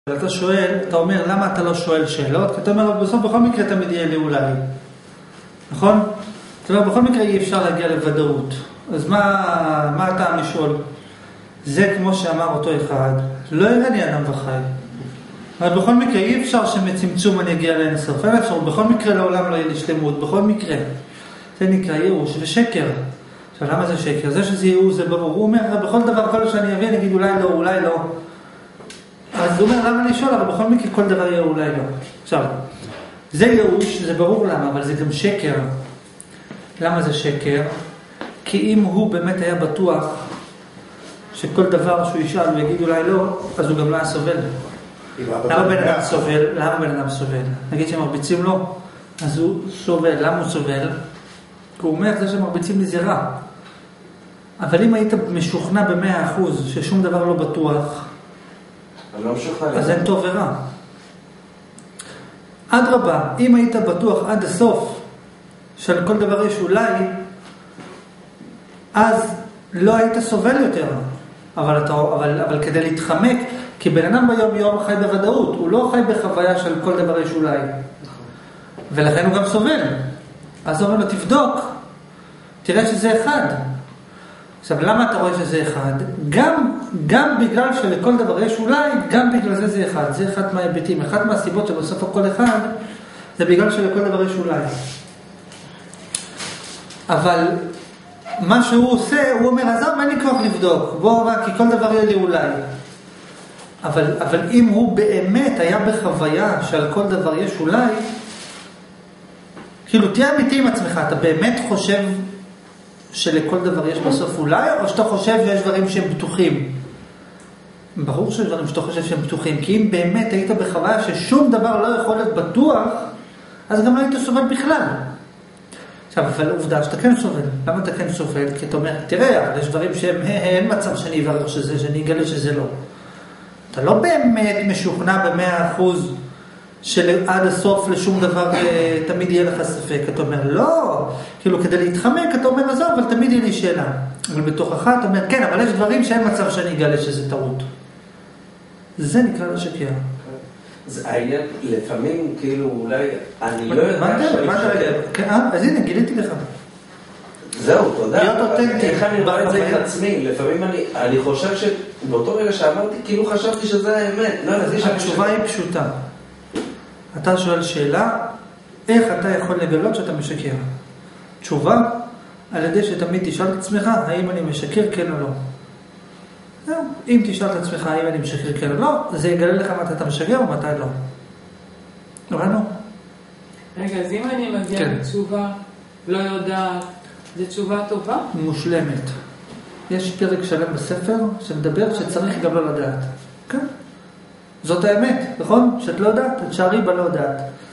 אתה שואל, אתה אומר, למה אתה לא שואל שאלות? כי אתה אומר, בסוף בכל מקרה תמיד יהיה לי אולי. נכון? זאת אומרת, בכל מקרה אי אפשר להגיע לוודאות. אז מה אתה לשאול? זה כמו שאמר אותו אחד, לא יראה לי אדם וחי. אבל בכל מקרה אי אפשר שמצמצום אני אגיע לאינסוף. אין אפשר, בכל מקרה לעולם לא יהיה לי שלמות, בכל מקרה. זה נקרא ייאוש ושקר. עכשיו, למה זה שקר? זה שזה ייאוש זה ברור. הוא אומר, בכל דבר, כל שאני אבין, נגיד אולי לא, אולי לא. אז הוא אומר, למה לשאול? אבל בכל מקרה כל דבר יהיה אולי לא. עכשיו, זה ייאוש, זה ברור למה, אבל זה גם שקר. למה זה שקר? כי אם הוא באמת היה בטוח שכל דבר שהוא ישאל ויגיד אולי לא, אז הוא גם לא היה סובל. למה בן אדם סובל? למה בן אדם סובל? נגיד שמרביצים לו, אז הוא סובל. למה הוא סובל? כי הוא אומר, זה שמרביצים לי זה רע. אבל אם היית משוכנע ב100% ששום דבר לא בטוח, אז אין טוב ורע. אדרבה, אם היית בטוח עד הסוף של כל דבר יש אולי, אז לא היית סובל יותר. אבל כדי להתחמק, כי בן אדם ביום יום חי בוודאות, הוא לא חי בחוויה של כל דבר יש אולי. ולכן הוא גם סובל. אז הוא אומר לו, תבדוק, תראה שזה אחד. עכשיו, למה אתה רואה שזה אחד? גם בגלל שלכל דבר יש אולי, גם בגלל זה אחד. זה אחד מההיבטים. אחת מהסיבות שבסוף הכל אחד, זה בגלל שלכל דבר יש אולי. אבל מה שהוא עושה, הוא אומר, עזוב, אין לי כוח לבדוק. בוא רק, כי כל דבר יהיה לי אולי. אבל אם הוא באמת היה בחוויה שעל כל דבר יש אולי, כאילו, תהיה אמיתי עם עצמך, אתה באמת חושב שלכל דבר יש בסוף אולי, או שאתה חושב שיש דברים שהם בטוחים? ברור שיש דברים שאתה חושב שהם בטוחים, כי אם באמת היית בחוויה ששום דבר לא יכול להיות בטוח, אז גם לא היית סובל בכלל. עכשיו, אבל עובדה שאתה כן סובל. למה אתה כן סובל? כי אתה אומר, תראה, אבל יש דברים שהם, אין מצב שאני אברר שזה, שאני אגלה שזה לא. אתה לא באמת משוכנע ב100% שעד הסוף לשום דבר תמיד יהיה לך ספק. אתה אומר, לא, כאילו כדי להתחמק, אתה אומר, עזוב, אבל תמיד יהיה לי שאלה. אבל בתוכך אתה אומר, כן, אבל יש דברים שאין מצב שאני אגלה שזה טעות. זה נקרא לשקר. זה העניין, לפעמים, כאילו, אולי, אני לא יודע שאני... אז הנה, גיליתי לך. זהו, תודה. להיות אותנטי. איך אני רואה את זה עם עצמי? לפעמים אני חושב שבאותו רגע שאמרתי, כאילו חשבתי שזה האמת. התשובה היא פשוטה. אתה שואל שאלה, איך אתה יכול לגלות שאתה משקר? תשובה, על ידי שתמיד תשאל את עצמך, האם אני משקר כן או לא. זהו, אם תשאל את עצמך, האם אני משקר כן או לא, זה יגלה לך מתי אתה משקר או מתי לא. הבנו? רגע, אז אם אני מגיע לתשובה, לא יודעת, זו תשובה טובה? מושלמת. יש פרק שלם בספר שמדבר שצריך גם לא לדעת. כן? זאת האמת, נכון? שאת לא יודעת, תשארי בלא יודעת.